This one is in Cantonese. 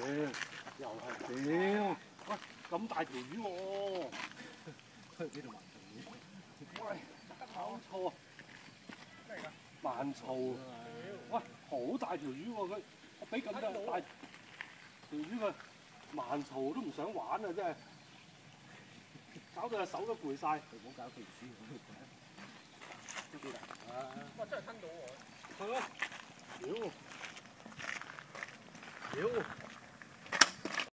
又係屌！喂，咁大條魚喎！ 呢度慢啲。 喂，搞錯啊！慢槽，喂，好大條魚喎佢，我俾咁大條魚佢，慢槽都唔想玩啊真係，搞到隻手都攰晒。 你唔好搞條魚咁都幾大啊！ 哇！真係吞到我。 係咯，屌！